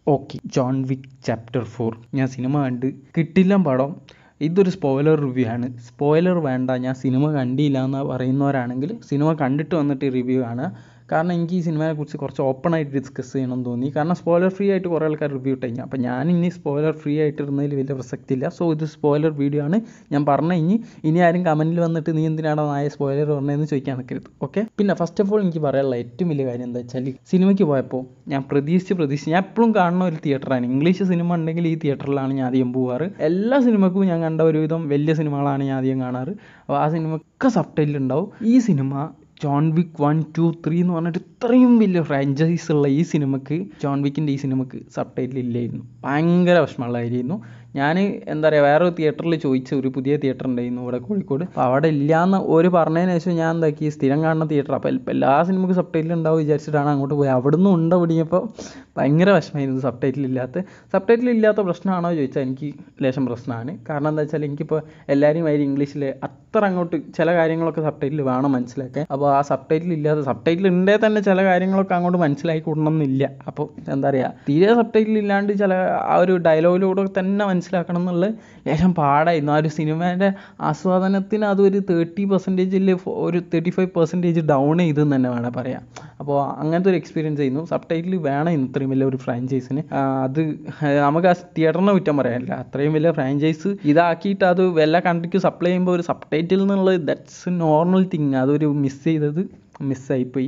Okay, John Wick chapter 4 ഞാൻ cinema കണ്ട് കിട്ടില്ല പടം. ഇതൊരു സ്പോയിലർ റിവ്യൂ ആണ്. സ്പോയിലർ വേണ്ട, ഞാൻ സിനിമ കണ്ടില്ല എന്ന് പറയുന്നവരാണെങ്കിൽ സിനിമ കണ്ടിട്ട് വന്നിട്ട് റിവ്യൂ ആണ്. കാരണം എനിക്ക് ഈ സിനിമയെക്കുറിച്ച് കുറച്ച് ഓപ്പണായിട്ട് ഡിസ്കസ് ചെയ്യണമെന്ന് തോന്നി. കാരണം സ്പോയിലർ ഫ്രീ ആയിട്ട് കുറേ ആൾക്കാർ റിവ്യൂ ഇട്ട് കഴിഞ്ഞാൽ, അപ്പോൾ ഞാൻ ഇനി സ്പോയിലർ ഫ്രീ ആയിട്ട് ഇരുന്നതിൽ വലിയ പ്രസക്തിയില്ല. സോ ഇത് സ്പോയിലർ വീഡിയോ ആണ്. ഞാൻ പറഞ്ഞു ഇനി ആരും കമൻറ്റിൽ വന്നിട്ട് നീ എന്തിനാണോ നായ സ്പോയിലർ പറഞ്ഞതെന്ന് ചോദിക്കാൻ നിൽക്കരുത്. ഓക്കെ. പിന്നെ ഫസ്റ്റ് ഓഫ് ഓൾ എനിക്ക് പറയാനുള്ള ഏറ്റവും വലിയ കാര്യം എന്താ വെച്ചാൽ, സിനിമയ്ക്ക് പോയപ്പോൾ ഞാൻ പ്രതീക്ഷിച്ച് ഞാൻ എപ്പോഴും കാണുന്ന ഒരു തിയേറ്ററാണ്. ഇംഗ്ലീഷ് സിനിമ ഉണ്ടെങ്കിൽ ഈ തിയേറ്ററിലാണ് ഞാൻ അധികം പോകാറ്. എല്ലാ സിനിമക്കും ഞാൻ കണ്ട ഒരുവിധം വലിയ സിനിമകളാണ് ഞാൻ അധികം കാണാറ്. അപ്പോൾ ആ സിനിമയൊക്കെ സബ് ടൈറ്റിൽ ഉണ്ടാവും. ഈ സിനിമ ജോൺ വിക്ക് 1, 2, 3 എന്ന് പറഞ്ഞിട്ട് ഇത്രയും വലിയ ഫ്രാഞ്ചൈസ് ഉള്ള ഈ സിനിമക്ക്, ജോൺ വിക്കിൻ്റെ ഈ സിനിമക്ക് സബ് ടൈറ്റിൽ ഇല്ലായിരുന്നു. ഭയങ്കര വിഷമമുള്ളതായിരുന്നു. ഞാൻ എന്താ പറയുക, വേറെ ഒരു തിയേറ്ററിൽ ചോദിച്ച ഒരു പുതിയ തിയേറ്റർ ഉണ്ടായിരുന്നു ഇവിടെ കോഴിക്കോട്. അപ്പോൾ അവിടെ ഇല്ലയെന്ന് ഒരു പറഞ്ഞതിന് ശേഷം ഞാൻ എന്താക്കി, സ്ഥിരം കാണുന്ന തിയേറ്റർ, അപ്പോൾ എല്ലാ സിനിമയ്ക്കും സബ് ടൈറ്റിൽ ഉണ്ടാവും വിചാരിച്ചിട്ടാണ് അങ്ങോട്ട് പോയി. അവിടെ നിന്ന് ഉണ്ട പിടിയപ്പോൾ ഭയങ്കര വിഷമമായിരുന്നു സബ് ടൈറ്റിൽ ഇല്ലാത്ത പ്രശ്നമാണോ ചോദിച്ചാൽ എനിക്ക് ലേശം പ്രശ്നമാണ്. കാരണം എന്താ വെച്ചാൽ, എനിക്കിപ്പോൾ എല്ലാവരും വരെ ഇംഗ്ലീഷിൽ അത്ര അങ്ങോട്ട് ചില കാര്യങ്ങളൊക്കെ സബ് ടൈറ്റിൽ വേണം മനസ്സിലാക്കാൻ. അപ്പോൾ ആ സബ് ടൈറ്റിൽ ഉണ്ടേ തന്നെ ചില കാര്യങ്ങളൊക്കെ അങ്ങോട്ട് മനസ്സിലാക്കി കൊടുക്കണമെന്നില്ല. അപ്പോൾ എന്താ പറയുക, തീരെ സബ് ടൈറ്റിൽ ഇല്ലാണ്ട് ചില ആ ഒരു ഡയലോഗിലൂടെ തന്നെ മനസ്സിലാക്കണം എന്നുള്ള ലേശം പാടായിരുന്നു. ആ ഒരു സിനിമേൻ്റെ ആസ്വാദനത്തിന് അതൊരു 30% ഒരു 35% ഡൗൺ ചെയ്തെന്ന് തന്നെ വേണം പറയാം. അപ്പോൾ അങ്ങനത്തെ ഒരു എക്സ്പീരിയൻസ് ആയിരുന്നു. സബ് ടൈറ്റിൽ വേണം ഇത്രയും വലിയ ഒരു ഫ്രാഞ്ചൈസിന്. അത് നമുക്ക് ആ തിയേറ്ററിനെ കുറ്റം പറയാനില്ല. അത്രയും വലിയ ഫ്രാഞ്ചൈസ് ഇതാക്കിയിട്ട് അത് വല്ല കൺട്രിക്ക് സപ്ലൈ ചെയ്യുമ്പോൾ ഒരു സബ് ടൈറ്റിൽ എന്നുള്ളത് ദാറ്റ്സ് നോർമൽ തിങ്. അതൊരു മിസ്സായിപ്പോയി.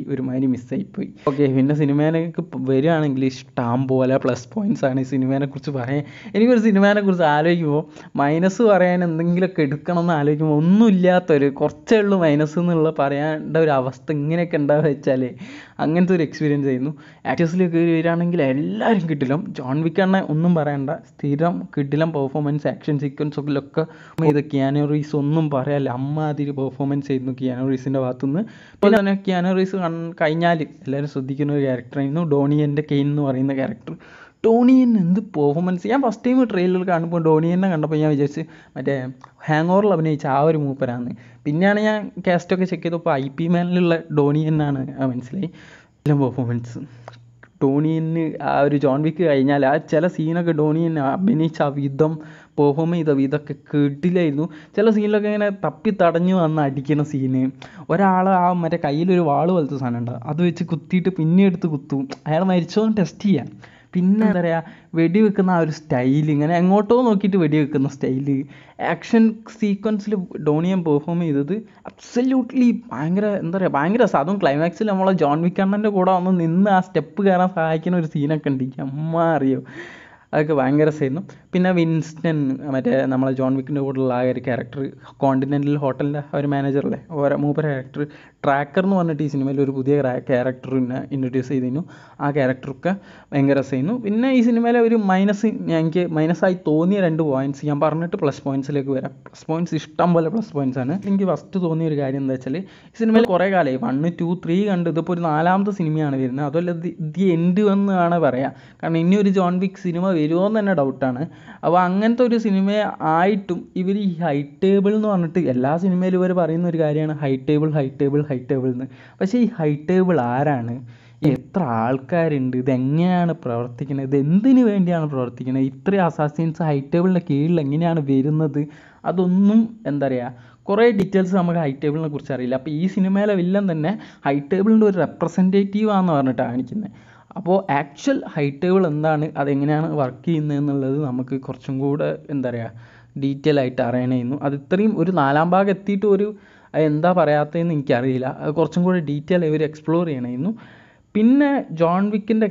ഓക്കെ. പിന്നെ സിനിമേനൊക്കെ വരികയാണെങ്കിൽ ഇഷ്ടം പോലെ പ്ലസ് പോയിൻറ്റ്സ് ആണ് ഈ സിനിമേനെ കുറിച്ച് പറയാൻ. എനിക്കൊരു സിനിമേനെ കുറിച്ച് ആലോചിക്കുമ്പോൾ മൈനസ് പറയാൻ എന്തെങ്കിലുമൊക്കെ എടുക്കണം എന്ന് ആലോചിക്കുമ്പോൾ ഒന്നുമില്ലാത്തൊരു കുറച്ചേ ഉള്ളൂ മൈനസ് എന്നുള്ള പറയേണ്ട ഒരു അവസ്ഥ ഇങ്ങനെയൊക്കെ ഉണ്ടാവുക വെച്ചാൽ അങ്ങനത്തെ ഒരു എക്സ്പീരിയൻസ് ആയിരുന്നു. ആക്ടേഴ്സിലേക്ക് വരികയാണെങ്കിൽ എല്ലാവരും കിട്ടില്ല. ജോൺ വിക്കാണ് ഒന്നും പറയണ്ട, സ്ഥിരം കിട്ടില്ല പെർഫോമൻസ്. ആക്ഷൻ സീക്വൻസൊക്കെ ഇത് കിയാനു റീവ്സ് ഒന്നും പറയാല്ല, അമ്മാതിരി പെർഫോമൻസ് ആയിരുന്നു കിയാനു റീവ്സിൻ്റെ ഭാഗത്തുനിന്ന്. അപ്പോൾ തന്നെ കിയാനു റീവ്സ് കഴിഞ്ഞാൽ എല്ലാവരും ശ്രദ്ധിക്കുന്ന ഒരു ക്യാരക്ടറായിരുന്നു ഡോണിയൻ്റെ കെയ്ൻ എന്ന് പറയുന്ന ക്യാരക്ടർ. ഡോണിയൻ എന്ത് പെർഫോമൻസ്! ഞാൻ ഫസ്റ്റ് ടൈം ട്രെയിലർ കാണുമ്പോൾ ഡോണിയനെ കണ്ടപ്പോൾ ഞാൻ വിചാരിച്ച് മറ്റേ ഹാങ് ഓവറിൽ അഭിനയിച്ച ആ ഒരു മൂപ്പരാന്ന്. പിന്നെയാണ് ഞാൻ കാസ്റ്റൊക്കെ ചെക്ക് ചെയ്തപ്പോൾ IP മാനിലുള്ള ഡോണിയനാണ് മനസ്സിലായി. എല്ലാം പെർഫോമൻസ് ഡോണിയന് ആ ഒരു ജോൺ വിക്ക് കഴിഞ്ഞാൽ ആ ചില സീനൊക്കെ ഡോണിയൻ അഭിനയിച്ച ആ വിധം, പെർഫോം ചെയ്ത വിധമൊക്കെ കേട്ടില്ലായിരുന്നു. ചില സീനിലൊക്കെ ഇങ്ങനെ തപ്പി തടഞ്ഞു വന്ന് അടിക്കുന്ന സീന്, ഒരാൾ ആ മറ്റേ കയ്യിലൊരു വാള് പോലത്തെ സാധനം ഉണ്ട്, അത് വെച്ച് കുത്തിയിട്ട് പിന്നെ എടുത്ത് കുത്തും, അയാൾ മരിച്ചോന്ന് ടെസ്റ്റ് ചെയ്യാം. പിന്നെ എന്താ പറയുക, വെടിവെക്കുന്ന ആ ഒരു സ്റ്റൈൽ, ഇങ്ങനെ എങ്ങോട്ടോ നോക്കിയിട്ട് വെടിവെക്കുന്ന സ്റ്റൈല്, ആക്ഷൻ സീക്വൻസിൽ ഡോണിയൻ പെർഫോം ചെയ്തത് അബ്സല്യൂട്ട്ലി ഭയങ്കര എന്താ പറയുക, ഭയങ്കര രസം. അതും ക്ലൈമാക്സിൽ നമ്മളെ ജോൺ വിക്കണ്ണൻ്റെ കൂടെ വന്ന് നിന്ന് ആ സ്റ്റെപ്പ് കയറാൻ സഹായിക്കുന്ന ഒരു സീനൊക്കെ ഉണ്ട്. അമ്മ അറിയോ, അതൊക്കെ ഭയങ്കര രസമായിരുന്നു. പിന്നെ വിൻസ്റ്റൺ, മറ്റേ നമ്മളെ ജോൺ വിക്കിൻ്റെ കൂടെയുള്ള ആ ഒരു ക്യാരക്ടർ, കോണ്ടിനെൻ്റൽ ഹോട്ടലിൻ്റെ ഒരു മാനേജറല്ലേ, മൂപ്പര ക്യാരക്ടർ ട്രാക്കർ എന്ന് പറഞ്ഞിട്ട് ഈ സിനിമയിൽ ഒരു പുതിയ ക്യാരക്ടറിനെ ഇൻട്രൊഡ്യൂസ് ചെയ്തിരുന്നു. ആ ക്യാരക്ടറൊക്കെ ഭയങ്കര രസമായിരുന്നു. പിന്നെ ഈ സിനിമയിലെ ഒരു എനിക്ക് മൈനസായി തോന്നിയ 2 പോയിൻറ്റ്സ് ഞാൻ പറഞ്ഞിട്ട് പ്ലസ് പോയിൻറ്റ്സിലേക്ക് വരാം. പ്ലസ് പോയിൻറ്റ്സ് ഇഷ്ടം പോലെ പ്ലസ് പോയിൻറ്റ്സ് ആണ്. എനിക്ക് ഫസ്റ്റ് തോന്നിയ ഒരു കാര്യം എന്താ വെച്ചാൽ, ഈ സിനിമയിൽ കുറേ കാലമായി 1, 2, 3 കണ്ട്, ഇതിപ്പോൾ ഒരു 4ാമത്തെ സിനിമയാണ് വരുന്നത്. അതുമല്ല ദി എൻഡ് എന്ന് ആണ് പറയാം. കാരണം ഇനി ഒരു ജോൺ വിക്ക് സിനിമ വരുമോ എന്ന് തന്നെ ഡൗട്ടാണ്. അപ്പോൾ അങ്ങനത്തെ ഒരു സിനിമ ആയിട്ടും ഇവർ ഈ ഹൈറ്റേബിൾ എന്ന് പറഞ്ഞിട്ട് എല്ലാ സിനിമയിലും ഇവർ പറയുന്ന ഒരു കാര്യമാണ് ഹൈറ്റേബിൾ എന്ന്. പക്ഷേ ഈ ഹൈറ്റേബിൾ ആരാണ്, എത്ര ആൾക്കാരുണ്ട്, ഇതെങ്ങനെയാണ് പ്രവർത്തിക്കുന്നത്, ഇത് എന്തിനു വേണ്ടിയാണ് പ്രവർത്തിക്കുന്നത്, ഇത്രയും അസാസിൻസ് ഹൈറ്റേബിളിൻ്റെ കീഴിൽ എങ്ങനെയാണ് വരുന്നത്, അതൊന്നും എന്താ പറയുക, കുറേ ഡീറ്റെയിൽസ് നമുക്ക് ഹൈറ്റേബിളിനെ കുറിച്ച് അറിയില്ല. അപ്പോൾ ഈ സിനിമയിലെ വില്ലൻ തന്നെ ഹൈറ്റേബിളിൻ്റെ ഒരു റെപ്രസെൻറ്റേറ്റീവ് ആണെന്ന് പറഞ്ഞിട്ടാണ് കാണിക്കുന്നത്. അപ്പോൾ ആക്ച്വൽ ഹൈറ്റേബിൾ എന്താണ്, അതെങ്ങനെയാണ് വർക്ക് ചെയ്യുന്നത് എന്നുള്ളത് നമുക്ക് കുറച്ചും കൂടെ എന്താ പറയുക ഡീറ്റെയിൽ ആയിട്ട് അറിയണമായിരുന്നു. അത് ഇത്രയും ഒരു 4ാം ഭാഗം എത്തിയിട്ട് ഒരു എന്താ പറയാത്തതെന്ന് എനിക്കറിയില്ല. അത് കുറച്ചും കൂടെ ഡീറ്റെയിൽ ഇവർ എക്സ്പ്ലോർ ചെയ്യണമായിരുന്നു. പിന്നെ ജോൺ വിക്കിൻ്റെ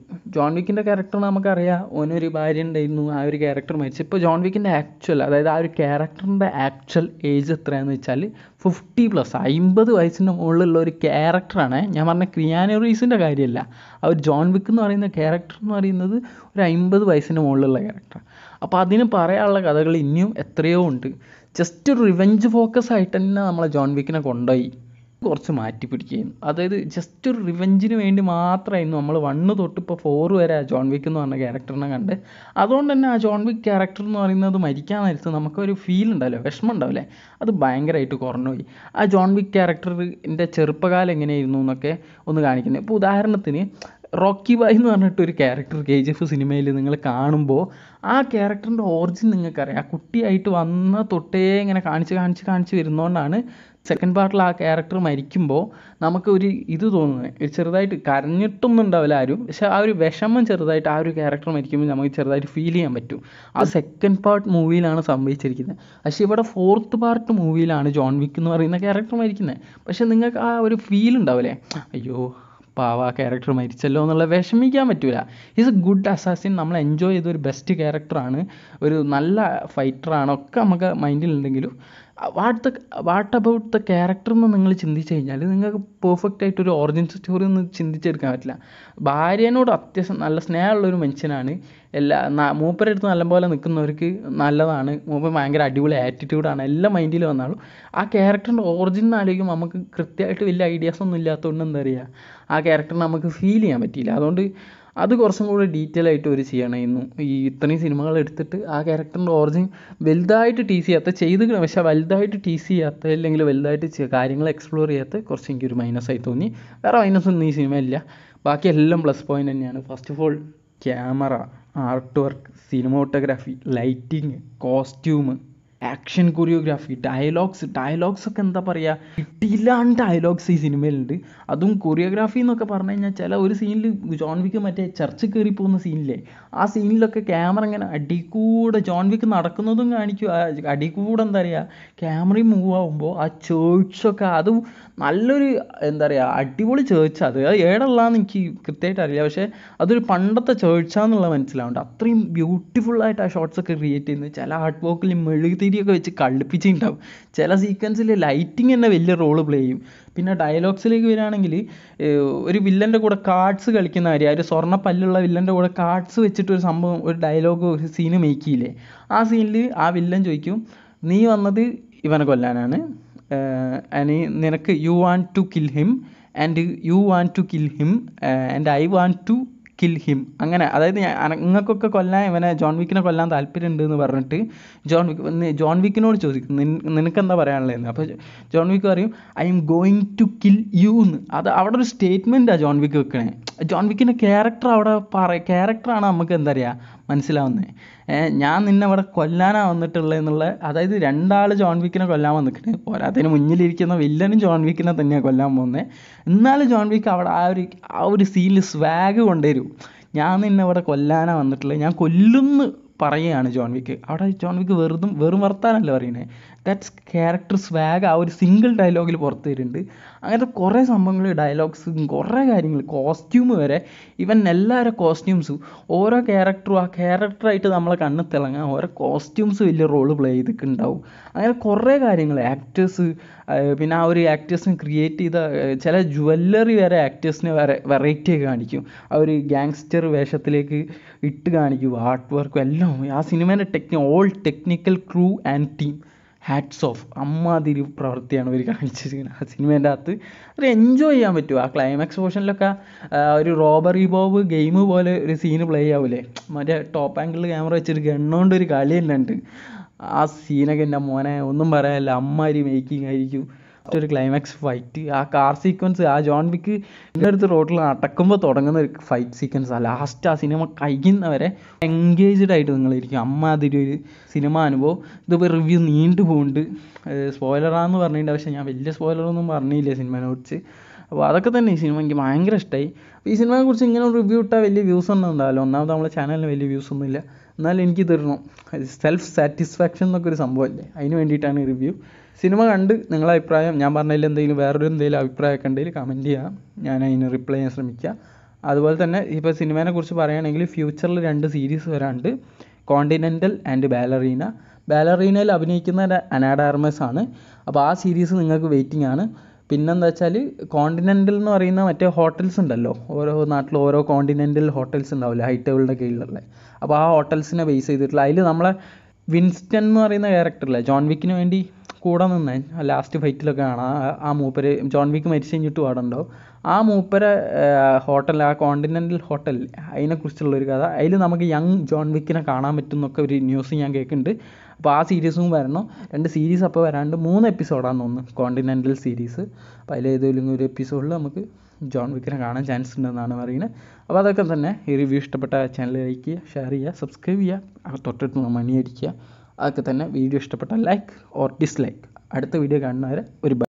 ക്യാരക്ടർ നമുക്കറിയാം, ഓനൊരു ഭാര്യ ഉണ്ടായിരുന്നു, ആ ഒരു ക്യാരക്ടർ മരിച്ചു. ഇപ്പോൾ ജോൺ വിക്കിൻ്റെ അതായത് ആ ഒരു ക്യാരക്ടറിൻ്റെ ആക്ച്വൽ ഏജ് എത്രയാണെന്ന് വെച്ചാൽ 50+, 50 വയസ്സിൻ്റെ മുകളിലുള്ള ഒരു ക്യാരക്ടറാണ്. ഞാൻ പറഞ്ഞ കിയാനു റീവ്സിൻ്റെ കാര്യമല്ല, ആ ഒരു ജോൺ വിക്ക് എന്ന് പറയുന്ന ക്യാരക്ടർ എന്ന് പറയുന്നത് ഒരു 50 വയസ്സിൻ്റെ മുകളിലുള്ള ക്യാരക്ടർ. അപ്പോൾ അതിന് പറയാനുള്ള കഥകൾ ഇനിയും എത്രയോ ഉണ്ട്. ജസ്റ്റ് ഒരു റിവെഞ്ച് ഫോക്കസ് ആയിട്ട് തന്നെ നമ്മളെ ജോൺ വിക്കിനെ കൊണ്ടുപോയി കുറച്ച് മാറ്റി പിടിക്കുകയും, അതായത് ജസ്റ്റ് ഒരു റിവെഞ്ചിന് വേണ്ടി മാത്രമായിരുന്നു നമ്മൾ 1 തൊട്ട് ഇപ്പോൾ 4 വരെ ആ ജോൺ വിക്ക് എന്ന് പറഞ്ഞ ക്യാരക്ടറിനെ കണ്ട്. അതുകൊണ്ട് തന്നെ ആ ജോൺ വിക്ക് ക്യാരക്ടർ എന്ന് പറയുന്നത് മരിക്കാൻ നേരത്ത് നമുക്കൊരു ഫീൽ ഉണ്ടാവില്ലേ, വിഷമം ഉണ്ടാവില്ലേ, അത് ഭയങ്കരമായിട്ട് കുറഞ്ഞുപോയി. ആ ജോൺ വിക്ക് ക്യാരക്ടറിൻ്റെ ചെറുപ്പകാലം എങ്ങനെയായിരുന്നു എന്നൊക്കെ ഒന്ന് കാണിക്കുന്നത്. ഇപ്പോൾ ഉദാഹരണത്തിന് റോക്കി ബായ് എന്ന് പറഞ്ഞിട്ടൊരു ക്യാരക്ടർ KGF സിനിമയിൽ നിങ്ങൾ കാണുമ്പോൾ ആ ക്യാരക്ടറിൻ്റെ ഓറിജിൻ നിങ്ങൾക്കറിയാം. ആ കുട്ടിയായിട്ട് വന്ന തൊട്ടേ ഇങ്ങനെ കാണിച്ച് വരുന്നതുകൊണ്ടാണ് സെക്കൻഡ് പാർട്ടിൽ ആ ക്യാരക്ടർ മരിക്കുമ്പോൾ നമുക്ക് ഒരു ഇത് തോന്നുന്നത്. ചെറുതായിട്ട് കരഞ്ഞിട്ടൊന്നും ഉണ്ടാവില്ല ആരും, പക്ഷെ ആ ഒരു വിഷമം ചെറുതായിട്ട് ആ ഒരു ക്യാരക്ടർ മരിക്കുമ്പോൾ നമുക്ക് ചെറുതായിട്ട് ഫീൽ ചെയ്യാൻ പറ്റും. ആ സെക്കൻഡ് പാർട്ട് മൂവിയിലാണ് സംഭവിച്ചിരിക്കുന്നത്. പക്ഷേ ഇവിടെ ഫോർത്ത് പാർട്ട് മൂവിയിലാണ് ജോൺ വിക്ക് എന്ന് പറയുന്ന ക്യാരക്ടർ മരിക്കുന്നത്. പക്ഷെ നിങ്ങൾക്ക് ആ ഒരു ഫീൽ ഉണ്ടാവില്ലേ, അയ്യോ പാവ ആ ക്യാരക്ടർ മരിച്ചല്ലോ എന്നുള്ള വിഷമിക്കാൻ പറ്റൂല. ഈസ് എ ഗുഡ് അസാസിൻ, നമ്മൾ എൻജോയ് ചെയ്ത ഒരു ബെസ്റ്റ് ക്യാരക്ടറാണ്, ഒരു നല്ല ഫൈറ്ററാണ്, ഒക്കെ നമുക്ക് മൈൻഡിലുണ്ടെങ്കിലും വാട്ട് അബൌട്ട് ദ ക്യാരക്ടർ എന്ന് നിങ്ങൾ ചിന്തിച്ച് കഴിഞ്ഞാൽ നിങ്ങൾക്ക് പെർഫെക്റ്റ് ആയിട്ടൊരു ഒറിജിൻ സ്റ്റോറി ഒന്നും ചിന്തിച്ചെടുക്കാൻ പറ്റില്ല. ഭാര്യനോട് അത്യാവശ്യം നല്ല സ്നേഹമുള്ളൊരു മനുഷ്യനാണ്. മൂപ്പരെടുത്ത് നല്ലപോലെ നിൽക്കുന്നവർക്ക് നല്ലതാണ്. മൂപ്പർ ഭയങ്കര അടിപൊളി ആറ്റിറ്റ്യൂഡാണ്, എല്ലാം മൈൻഡിൽ വന്നാലും ആ ക്യാരക്ടറിൻ്റെ ഒറിജിൻ ആലോചിക്കും നമുക്ക് കൃത്യമായിട്ട് വലിയ ഐഡിയാസ് ഒന്നും ഇല്ലാത്തതുകൊണ്ട് എന്താ പറയുക, ആ ക്യാരക്ടറിനെ നമുക്ക് ഫീൽ ചെയ്യാൻ പറ്റിയില്ല. അതുകൊണ്ട് അത് കുറച്ചും കൂടി ഡീറ്റെയിൽ ആയിട്ട് ഒരു ചെയ്യണമായിരുന്നു. ഈ ഇത്രയും സിനിമകൾ എടുത്തിട്ട് ആ ക്യാരക്ടറിൻ്റെ ഒറിജിൻ വലുതായിട്ട് ടീസ് ചെയ്യാത്ത ചെയ്തുകണം, പക്ഷേ വലുതായിട്ട് ടീസ് ചെയ്യാത്ത അല്ലെങ്കിൽ വലുതായിട്ട് കാര്യങ്ങൾ എക്സ്പ്ലോർ ചെയ്യാത്ത കുറച്ച് എനിക്കൊരു മൈനസായി തോന്നി. വേറെ മൈനസൊന്നും ഈ സിനിമയില്ല, ബാക്കി എല്ലാം പ്ലസ് പോയിൻ്റ് തന്നെയാണ്. First of all camera, art work, cinematography, lighting, costume, action choreography, dialogues ഒക്കെ എന്താ പറയുക, കിട്ടിയില്ലാണ്ട് ഡയലോഗ്സ് ഈ സിനിമയിലുണ്ട്. അതും കൊറിയോഗ്രാഫി എന്നൊക്കെ പറഞ്ഞു കഴിഞ്ഞാൽ ചില ഒരു സീനിൽ ജോൺ വിക്ക് മറ്റേ ചർച്ച് കയറി പോകുന്ന സീനില്ലേ, ആ സീനിലൊക്കെ ക്യാമറ ഇങ്ങനെ അടിക്കൂടെ ജോൺ വിക്ക് നടക്കുന്നതും കാണിക്കും, അടിക്കൂടെ എന്താ പറയുക ക്യാമറയും മൂവ് ആകുമ്പോൾ ആ ചേർച്ചൊക്കെ, അതും നല്ലൊരു എന്താ പറയുക അടിപൊളി ചേർച്ച. അത് ഏടുള്ളതെന്ന് എനിക്ക് കൃത്യമായിട്ട് അറിയില്ല, പക്ഷേ അതൊരു പണ്ടത്തെ ചേർച്ചാന്നുള്ള മനസ്സിലാവുന്നുണ്ട്. അത്രയും ബ്യൂട്ടിഫുള്ളായിട്ട് ആ ഷോട്ട്സൊക്കെ ക്രിയേറ്റ് ചെയ്യുന്നത്. ചില ആർട്ട് വർക്കിൽ മെഴുകുതിരിയൊക്കെ വെച്ച് കളിപ്പിച്ചിട്ടുണ്ടാവും. ചില സീക്വൻസിൽ ലൈറ്റിങ് തന്നെ വലിയ റോള് പ്ലേ ചെയ്യും. പിന്നെ ഡയലോഗ്സിലേക്ക് വരികയാണെങ്കിൽ ഒരു വില്ലൻ്റെ കൂടെ കാർഡ്സ് കളിക്കുന്ന കാര്യം, ഒരു സ്വർണ്ണ പല്ലുള്ള വില്ലൻ്റെ കൂടെ കാർഡ്സ് വെച്ചിട്ടൊരു സംഭവം, ഒരു ഡയലോഗ്, ഒരു സീന് മേക്ക് ചെയ്യില്ലേ, ആ സീനിൽ ആ വില്ലൻ ചോദിക്കും, നീ വന്നത് ഇവനെ കൊല്ലാനാണ്, നിനക്ക് you want to kill him and you want to kill him and I want to kill him. അങ്ങനെ, അതായത് നിങ്ങൾക്കൊക്കെ കൊല്ലാൻ ഇവനെ ജോൺ വിക്കിനെ കൊല്ലാൻ താല്പര്യമുണ്ട് എന്ന് പറഞ്ഞിട്ട് ജോൺ വിക്കിനോട് ചോദിക്കും, നിനക്കെന്താ പറയാനുള്ളതെന്ന്. അപ്പോൾ ജോൺ വിക്ക് പറയും I am going to kill you എന്ന്. അത് അവിടെ ഒരു സ്റ്റേറ്റ്മെൻറ്റാണ് ജോൺ വിക്ക് വെക്കണേ. ജോൺ വിക്കിൻ്റെ ക്യാരക്ടർ അവിടെ ക്യാരക്ടറാണ് നമുക്ക് എന്താ പറയുക മനസ്സിലാവുന്നത്. ഞാൻ നിന്നെ ഇവിടെ കൊല്ലാനാണ് വന്നിട്ടുള്ളതെന്നുള്ള, അതായത് രണ്ടാൾ ജോൺ വിക്കിനെ കൊല്ലാൻ വന്നിട്ട് പോരാത്തതിന് മുന്നിലിരിക്കുന്ന വില്ലനും ജോൺ വിക്കിനെ തന്നെയാണ് കൊല്ലാൻ പോകുന്നത്. എന്നാലും ജോൺ വിക്ക് അവിടെ ആ ഒരു സീനിൽ സ്വാഗ് കൊണ്ടുവരും, ഞാൻ നിന്നെ ഇവിടെ കൊല്ലാനാണ് വന്നിട്ടുള്ളത്, ഞാൻ കൊല്ലുന്നു പറയുകയാണ് ജോൺ വിക്ക്. അവിടെ ജോൺ വിക്ക് വെറും വർത്താനല്ല പറയുന്നത്, ദാറ്റ്സ് ക്യാരക്ടർ സ്വാഗ് ആ ഒരു സിംഗിൾ ഡയലോഗിൽ പുറത്ത് വരുന്നുണ്ട്. അങ്ങനത്തെ കുറേ സംഭവങ്ങൾ, ഡയലോഗ്സും കുറേ കാര്യങ്ങൾ, കോസ്റ്റ്യൂം വരെ, ഇവൻ എല്ലാവരും കോസ്റ്റ്യൂംസും ഓരോ ക്യാരക്ടറും ആ ക്യാരക്ടറായിട്ട് നമ്മളെ കണ്ണ് തിളങ്ങാൻ ഓരോ കോസ്റ്റ്യൂംസ് വലിയ റോള് പ്ലേ ചെയ്തിട്ടുണ്ടാവും. അങ്ങനെ കുറേ കാര്യങ്ങൾ, ആക്ടേഴ്സ്, പിന്നെ ആ ഒരു ആക്ടേഴ്സിന് ക്രിയേറ്റ് ചെയ്ത ചില ജ്വല്ലറി വരെ ആക്ടേഴ്സിനെ വെറൈറ്റി ഒക്കെ കാണിക്കും. ആ ഒരു ഗ്യാങ്സ്റ്റർ വേഷത്തിലേക്ക് ഇട്ട് കാണിക്കും, ആർട്ട് വർക്കും എല്ലാം. ആ സിനിമേൻ്റെ all technical crew and team hats off. അമ്മാതിരി പ്രവൃത്തിയാണ് അവർ കാണിച്ചിരിക്കുന്നത് ആ സിനിമേൻ്റെ അകത്ത്. അത് എൻജോയ് ചെയ്യാൻ പറ്റും. ആ ക്ലൈമാക്സ് പോർഷനിലൊക്കെ ഒരു റോബറി ബോബ് ഗെയിം പോലെ ഒരു സീന് പ്ലേ ആവൂലേ, മറ്റേ ടോപ്പ് ആംഗിളിൽ ക്യാമറ വെച്ചിട്ട് ഗണ്ണുകൊണ്ടൊരു കളി തന്നെ ഉണ്ട്. ആ സീനൊക്കെ എൻ്റെ മോനെ ഒന്നും പറയാനില്ല, അമ്മാതിരി മേക്കിംഗ് ആയിരിക്കും. ഒരു ക്ലൈമാക്സ് ഫൈറ്റ്, ആ കാർ സീക്വൻസ്, ആ ജോൺ വിക്ക് എൻ്റെ അടുത്ത് റോഡിൽ നടക്കുമ്പോൾ തുടങ്ങുന്ന ഒരു ഫൈറ്റ് സീക്വൻസ്, ആ ലാസ്റ്റ് ആ സിനിമ കഴിയുന്നവരെ എൻഗേജ്ഡ് ആയിട്ട് നിങ്ങളിരിക്കും. അമ്മാതിരി ഒരു സിനിമ അനുഭവം. ഇതിപ്പോൾ റിവ്യൂ നീണ്ടു പോകുന്നുണ്ട്, സ്പോയിലറാന്ന് പറഞ്ഞിട്ടുണ്ട്, പക്ഷേ ഞാൻ വലിയ സ്പോയിലറൊന്നും പറഞ്ഞില്ല സിനിമയെ കുറിച്ച്. അപ്പോൾ അതൊക്കെ തന്നെ ഈ സിനിമ എനിക്ക് ഭയങ്കര ഇഷ്ടമായി. അപ്പോൾ ഈ സിനിമയെ കുറിച്ച് ഇങ്ങനെ ഒരു റിവ്യൂ ഇട്ടാൽ വലിയ വ്യൂസ് ഒന്നും ഉണ്ടാവില്ല. ഒന്നാമത് നമ്മളെ ചാനലിന് വലിയ വ്യൂസ് ഒന്നുമില്ല, എന്നാലും എനിക്ക് തരണം സെൽഫ് സാറ്റിസ്ഫാക്ഷൻ എന്നൊക്കെ ഒരു സംഭവമല്ലേ, അതിന് വേണ്ടിയിട്ടാണ് ഈ റിവ്യൂ. സിനിമ കണ്ട് നിങ്ങളെ അഭിപ്രായം, ഞാൻ പറഞ്ഞതിൽ എന്തെങ്കിലും എന്തെങ്കിലും അഭിപ്രായമൊക്കെ ഉണ്ടെങ്കിൽ കമൻറ്റ് ചെയ്യുക, ഞാൻ അതിന് റിപ്ലൈ ചെയ്യാൻ ശ്രമിക്കുക. അതുപോലെ തന്നെ ഇപ്പോൾ സിനിമയെ കുറിച്ച് പറയുകയാണെങ്കിൽ ഫ്യൂച്ചറിൽ 2 സീരീസ് വരാനുണ്ട്, കോണ്ടിനെൻ്റൽ ആൻഡ് ബാലറീന. ബാലറീനയിൽ അഭിനയിക്കുന്ന അനാ ഡാർമസ് ആണ്. അപ്പോൾ ആ സീരീസ് നിങ്ങൾക്ക് വെയിറ്റിംഗ് ആണ്. പിന്നെന്താ വെച്ചാൽ കോണ്ടിനെൻ്റൽ എന്ന് പറയുന്ന മറ്റേ ഹോട്ടൽസ് ഉണ്ടല്ലോ, ഓരോ നാട്ടിലും ഓരോ കോണ്ടിനെൻ്റൽ ഹോട്ടൽസ് ഉണ്ടാവില്ല ഹൈറ്റബിളിൻ്റെ കീഴിലുള്ള. അപ്പോൾ ആ ഹോട്ടൽസിനെ ബേസ് ചെയ്തിട്ടുള്ള, അതിൽ നമ്മളെ വിൻസ്റ്റൺ എന്ന് പറയുന്ന ക്യാരക്ടറില്ലേ ജോൺ വിക്കിന് വേണ്ടി കൂടെ നിന്ന് ലാസ്റ്റ് ഫൈറ്റിലൊക്കെ കാണാം, ആ മൂപ്പര് ജോൺ വിക്ക് മരിച്ചു കഴിഞ്ഞിട്ട് പാടുണ്ടാവും, ആ മൂപ്പരെ ഹോട്ടൽ, ആ കോണ്ടിനെൻ്റൽ ഹോട്ടൽ, അതിനെക്കുറിച്ചുള്ളൊരു കഥ. അതിൽ നമുക്ക് യങ് ജോൺ വിക്കിനെ കാണാൻ പറ്റും എന്നൊക്കെ ഒരു ന്യൂസ് ഞാൻ കേൾക്കുന്നുണ്ട്. അപ്പോൾ ആ സീരീസും വരണം. 2 സീരീസ് അപ്പോൾ വരാണ്ട് 3 എപ്പിസോഡാണെന്ന് തോന്നുന്നു കോണ്ടിനെൻ്റൽ സീരീസ്. അപ്പോൾ അതിലേതെങ്കിലും ഒരു എപ്പിസോഡിൽ നമുക്ക് ജോൺ വിക്കിനെ കാണാൻ ചാൻസ് ഉണ്ടെന്നാണ് പറയുന്നത്. അപ്പോൾ അതൊക്കെ തന്നെ. ഈ റിവ്യൂ ഇഷ്ടപ്പെട്ട ചാനൽ ലൈക്ക് ചെയ്യുക, ഷെയർ ചെയ്യുക, സബ്സ്ക്രൈബ് ചെയ്യുക, തൊട്ടടുത്ത് മണി അടിക്കുക. അതൊക്കെ തന്നെ. വീഡിയോ ഇഷ്ടപ്പെട്ട ലൈക്ക് ഓർ ഡിസ്ലൈക്ക്. അടുത്ത വീഡിയോ കാണുന്നവരെ ഒരു